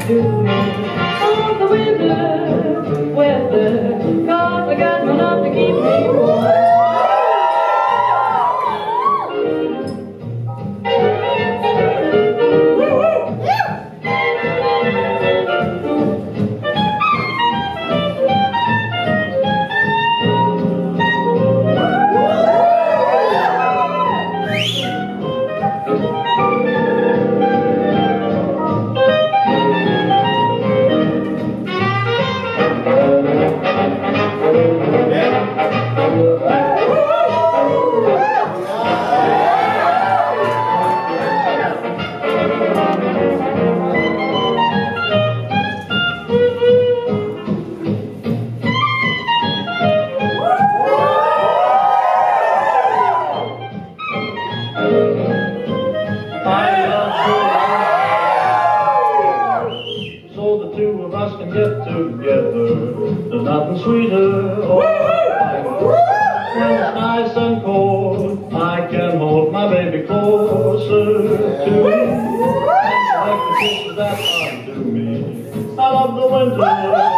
to me. Oh, the weather, 'cause I got enough to keep me warm. So the two of us can get together. There's nothing sweeter. Oh, when it's nice and cold, I can hold my baby closer to me. Like the kisses that undo me. I love the winter.